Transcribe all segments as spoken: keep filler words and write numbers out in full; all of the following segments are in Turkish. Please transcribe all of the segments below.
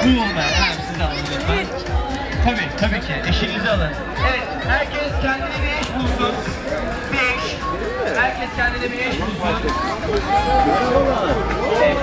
Bu olmayan. Ha, siz de alın lütfen. Tabii, tabii ki. Eşinizi alın. Evet, herkes kendine bir eş bulsun. Bir eş. Herkes kendine bir eş bulsun. Evet.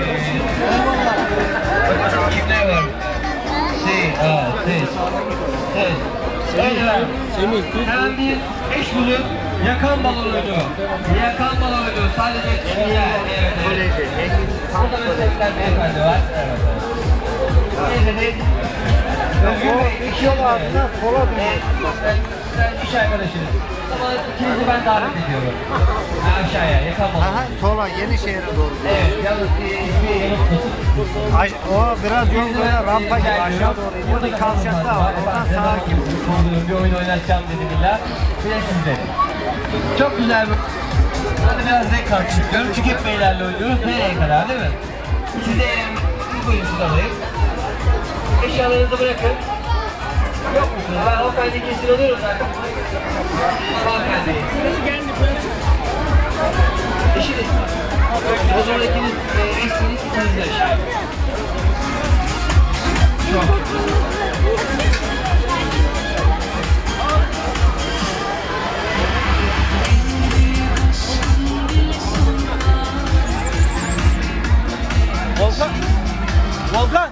Bakalım kimler var? Şey, aa, ses. Ses. Evet. Hemen bir eş bulun. Yakan balonuydu. Yakan balonuydu. Sadece kişiler. Evet, evet. Burada meslekler beyefendi var. Evet, evet. Ne dedi? Özgür Bey, iş yolu altına sola dönüyor. Sen iş arkadaşınız. Ama ikinizi ben davet ediyorum. Aşağıya, yakan balonu. Aha, sola, Yenişehir'e doğru. Evet, yalnız ismi yanıt. O biraz yol böyle rampa gibi aşağı doğru iniyor. Bir kavşakta var. Oradan sağa gibi. Bir oyun oynatacağım dedi Bilal. Bir de sizde. Çok güzel bir... Hadi biraz renk karşılıklıyorum çünkü hep beylerle oynuyoruz. Nereye kadar değil mi? Size eğlenmeyi buyurun siz alayım. Eşyalarınızı bırakın. Yok musunuz? Ben hanımefendi kesin oluyorum zaten. Hanımefendi. Eşiniz. O zaman ikiniz eşsiniz, ikiniz de eşiniz. Çok. Volkan! Volkan!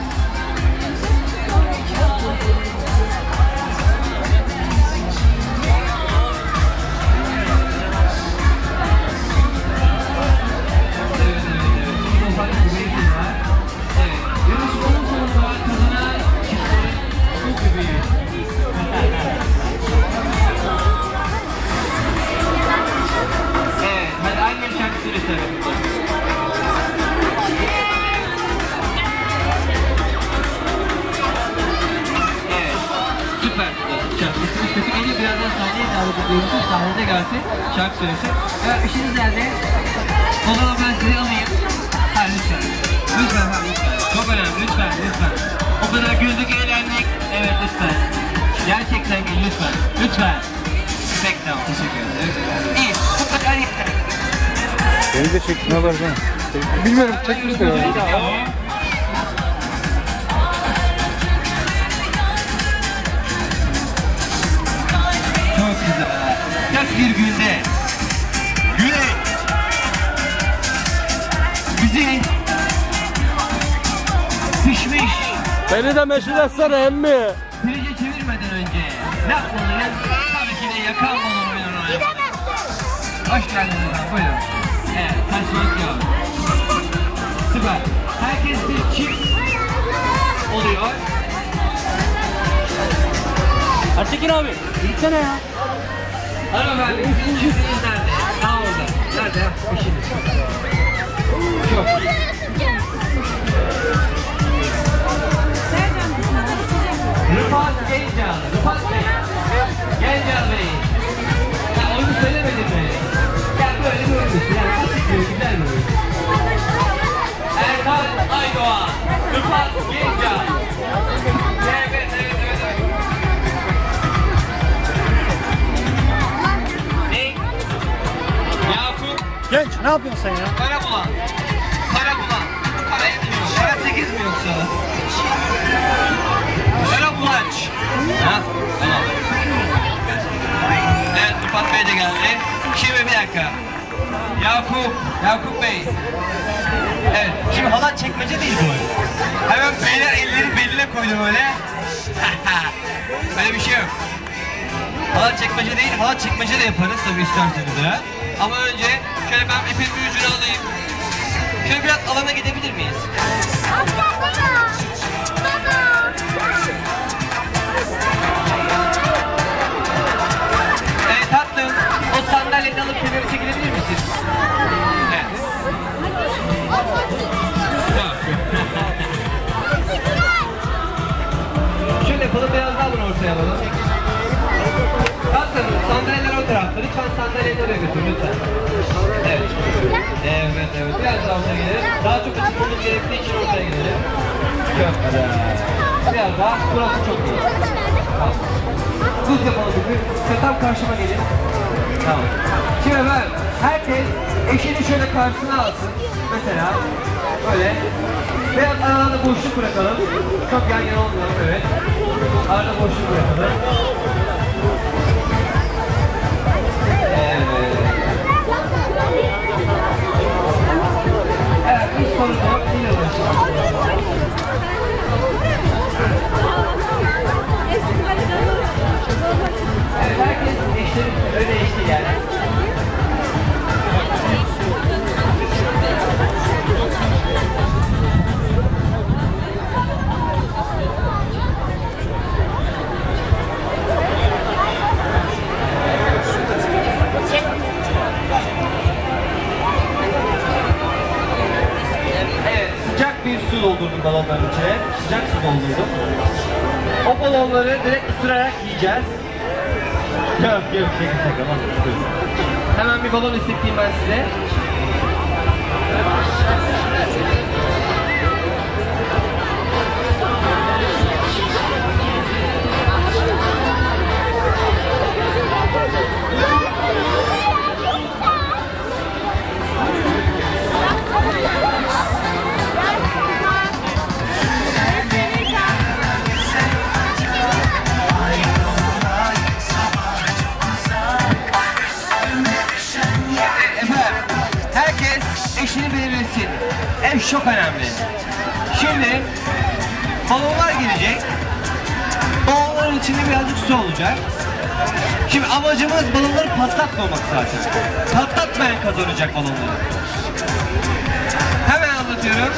Sahnede gelsin, şarkı söylesin. Ya işiniz nerede? O zaman ben sizi alayım. Ha lütfen. Lütfen, ha lütfen. Çok önemli, lütfen, lütfen. O kadar güldük, eğlendik. Evet lütfen. Gerçekten gel lütfen. Lütfen. Peki tamam, teşekkür ederim. İyi, bu kadar yeter. Beni de çek, ne var lan? Bilmiyorum, çekmiş mi? Çok güzel. Tek bir günde Güney bizi pişmiş. Beni de meşhur etsene emmi. Pirici çevirmeden önce ne yapmalıyız? Tabii ki de yakan balon oyunu oynayalım. Hoş geldiniz efendim, buyurun. Evet, taşmak yok. Süper. Herkes bir çift oluyor. Ertekin abi, gitsene ya. Hanımefendi, sizin çiftiniz nerede? Daha orada. Nerede? İşiniz. Çok. Rıfat Gencan. Rıfat Bey. Gencan Bey. Ya onu söylemedim mi? Ya böyle bir oyun. Yani basit bir oyun, güzel bir oyun. Erkan Aydoğan. Rıfat Gencan. Evet, evet, evet, evet. Ne? Yakup. Genç, ne yapıyorsun sen ya? Para bulan. Para bulan. Para etmiyor. Para sekiz mi yoksa? Para bulanç. Ha? Tamam. Evet, Rıfat Bey de geldi. Şimdi bir dakika. Yakup, Yakup Bey. Evet, şimdi halat çekmece değil bu. Hemen beyler elleri beline koydum öyle. Böyle bir şey yok. Halat çekmece değil, halat çekmece de yaparız tabii isterseniz de. Ama önce şöyle ben ipin bir ucunu alayım. Şöyle biraz alana gidebilir miyiz? Evet tatlım, o sandalyeyi alıp kenara çekilebilir misin? Evet. Şöyle yapalım, biraz daha bunu ortaya alalım. Tatlım, sandalyeler o tarafta. Lütfen sandalyeyi oraya götür lütfen. Evet. Evet, evet. Biraz daha ortaya gelelim. Daha çok açıklamamız gerektiği için ortaya gelelim. Çok güzel. Biraz daha. Burası çok iyi. Tamam. Düz yapalım bir. Sen tam karşıma gelin. Tamam. Şimdi efendim, herkes eşini şöyle karşısına alsın. Mesela böyle. Biraz aralarda boşluk bırakalım. Çok yan yana olmayalım, evet. Arada boşluk bırakalım. Evet. Evet, bir soru da yine başlayalım. Evet, herkes eşleri öyle eşli yani. Evet, sıcak bir su doldurdum balonların içine. Sıcak su doldurdum. O balonları direkt ısırarak yiyeceğiz. Yok yok, şaka şaka. Hemen bir balon hissettiğim ben size. Eşini belirlesin. Eş çok önemli. Şimdi balonlar gelecek. Balonların içinde birazcık su olacak. Şimdi amacımız balonları patlatmamak zaten. Patlatmayan kazanacak balonları. Hemen anlatıyorum.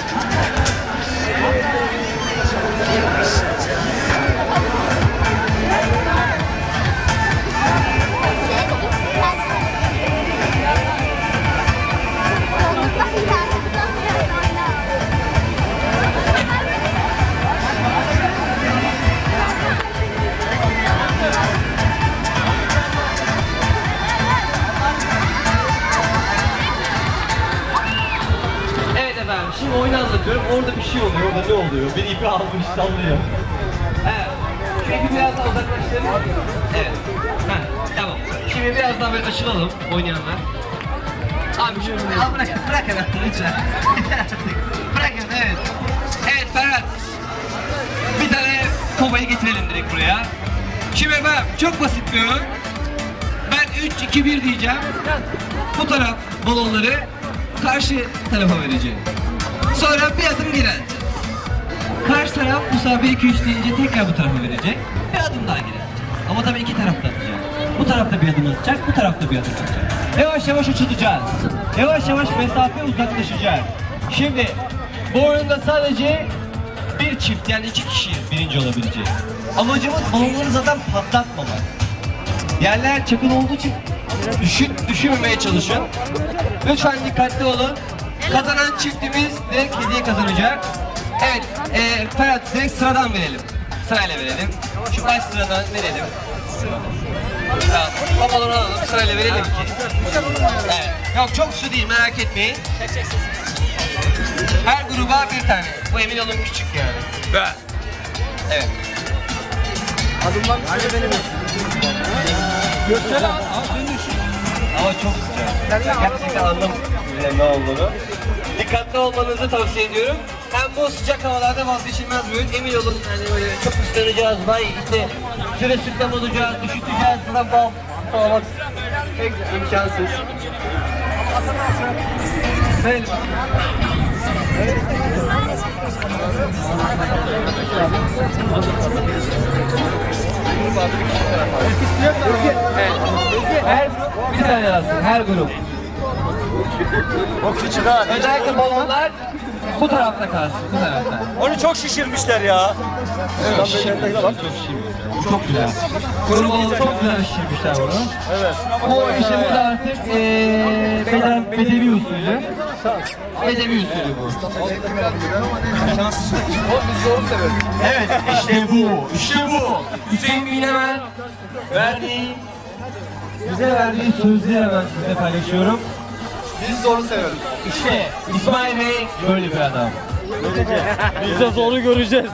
Şimdi oyunu anlatıyorum. Orada bir şey oluyor. Orada ne oluyor? Bir ipi almış, sallıyor. Evet. Şu ipi biraz daha uzaklaştıralım. Evet. Heh, tamam. Şimdi biraz daha böyle açılalım oynayanlar. Abi şunu al, bırakın, bırakın lütfen. Bırakın, evet. Evet Ferhat. Bir tane kovayı getirelim direkt buraya. Şimdi efendim çok basit bir oyun. Ben üç iki bir diyeceğim. Bu taraf balonları karşı tarafa vereceğim. Sonra bir adım geri atacağız. Karşı taraf bu sefer bir iki üç deyince tekrar bu tarafa verecek. Bir adım daha geri atacağız. Ama tabii iki tarafta atacağız. Bu tarafta bir adım atacak, bu tarafta bir adım atacak. Yavaş yavaş açılacağız. Yavaş yavaş mesafe uzaklaşacak. Şimdi bu oyunda sadece bir çift, yani iki kişi birinci olabilecek. Amacımız balonları zaten patlatmamak. Yerler çakıl olduğu için düşün, düşünmemeye çalışın. Lütfen dikkatli olun. Kazanan çiftimiz direkt hediye kazanacak. Evet, e, Ferhat direkt sıradan verelim. Sırayla verelim. Şu baş sıradan verelim. Tamam, o balonu alalım, sırayla verelim ki. Evet. Yok, çok su değil, merak etmeyin. Her gruba bir tane. Bu emin olun küçük yani. Evet. Adımlar hadi benim. Göster abi. Hava çok sıcak. Gerçekten anlamadım ne olduğunu. Dikkatli olmanızı tavsiye ediyorum. Hem bu sıcak havalarda vazgeçilmez bir oyun. Emin olun yani böyle çok ıslanacağız, vay işte süre sütlem olacağız, üşüteceğiz, buna bal olmak pek imkansız. Verelim. Her bir tane alsın, her grup. O küçük ha. Özellikle balonlar bu tarafta kalsın, bu tarafta. Onu çok şişirmişler ya. Evet, şişirmişler. Çok güzel. Kuru balonu çok güzel şişirmişler bunu. Evet. Bu işte bu da artık ee, beden, bedevi usulü. Bedevi usulü bu. Evet, işte bu, işte bu. Hüseyin Bey'in hemen verdiği, bize verdiği sözleri hemen sizinle paylaşıyorum. Biz zoru seviyoruz. İşte İsmail Bey böyle bir adam. Biz de zoru göreceğiz.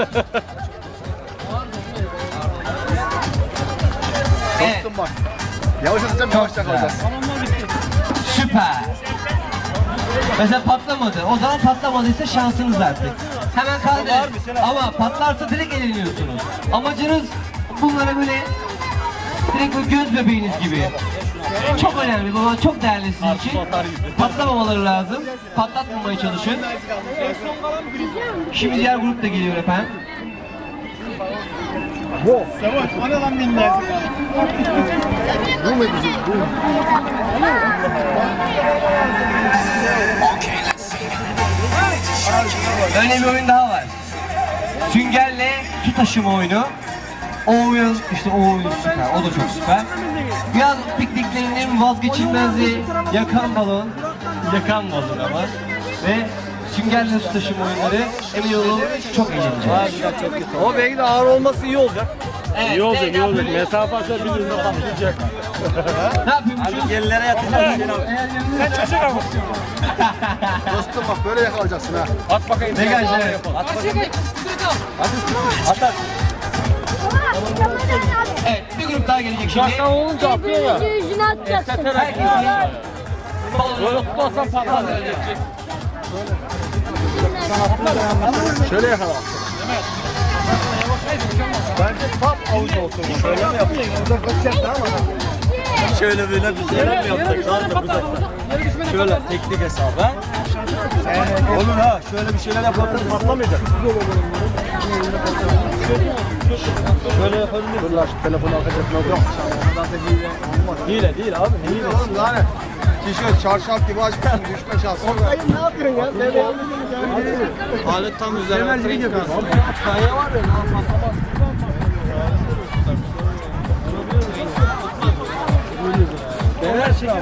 Evet. Bak. Yavaş atacağım, yavaş kalacağız. Süper. Mesela patlamadı. O zaman patlamadıysa şansınız artık. Hemen kaldırın. Ama patlarsa direkt eleniyorsunuz. Amacınız bunlara böyle direkt böyle göz bebeğiniz gibi. Çok önemli. Bu çok değerli sizin için. Patlamamaları lazım. Patlatmamaya çalışın. Şimdi diğer grup da geliyor efendim. Savaş, bana lan binler. Bu mu bizim? Bu mu? Önemli bir oyun daha var. Süngerle su taşıma oyunu. O oyun, işte o oyun süper. O da çok süper. Yaz pikniklerinin vazgeçilmezliği yakan balon. Yakan balon ama. Ve süngerle su taşıma oyunları emin olun çok eğlenceli. O belki de ağır olması iyi olacak. Evet, İyi olacak, iyi olacak. yapıyoruz? Mesafe atsa birbirine patlayacak. Ne yapıyormuşuz? Yerlere yatacağız. Sen çocuk ama. Dostum bak böyle yakalayacaksın ha. At bakayım. Degaj, evet. Evet, bir grup daha gelecek şimdi. Şarkı olunca atıyor ya. Yüzünü atacaksın. Böyle tutarsan patlar. Şöyle yakala. Bence tam avuç olsun. Şöyle mi yapayım? Burada kaçacak ama. Şöyle böyle bir şeyler mi yapacak? Şöyle teknik hesabı. Olur ha. Şöyle bir şeyler yapalım. Patlamayacak. Böyle yapabilir. Dur lan şu telefonu arkasına yok. Hile değil abi. Hile. Oğlum lan. Tişört, çarşaf gibi açmışsın. Düşme şansı. Hayır ne yapıyorsun ya? Ben Alet tam üzerine. Demircilik yapıyorsun. Kaya var ya. Neler çekiyor?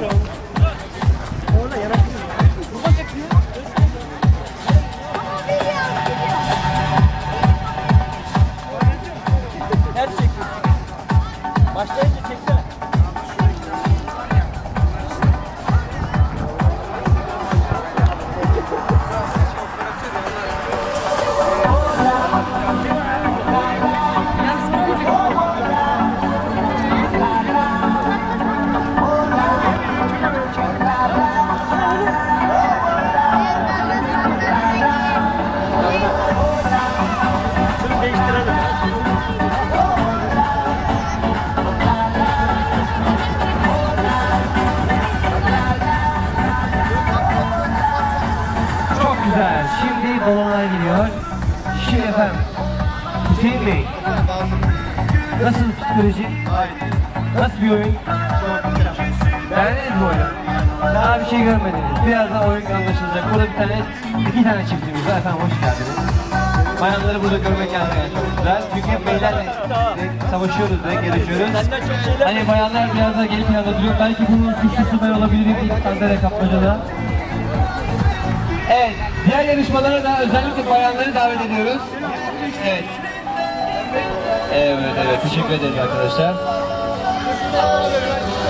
Her çekiyor. Başlayınca çeksene. Çok güzel. Şimdi balonlar geliyor. Şimdi efendim. Hüseyin Bey. Nasıl psikoloji? Nasıl bir oyun? Beğendiniz mi oyunu? Daha bir şey görmediniz. Birazdan oyun anlaşılacak. Burada bir tane, iki tane çiftimiz var. Efendim hoş geldiniz. Bayanları burada görmek gerçekten çok güzel. Çünkü hep beylerle savaşıyoruz ve yarışıyoruz. Hani bayanlar biraz da geri planda duruyor. Belki bunun suçlusu ben olabilirim ilk Ankara Kapmaca'da. Evet, diğer yarışmalara da özellikle bayanları davet ediyoruz. Evet. Evet, evet. Teşekkür ederiz arkadaşlar.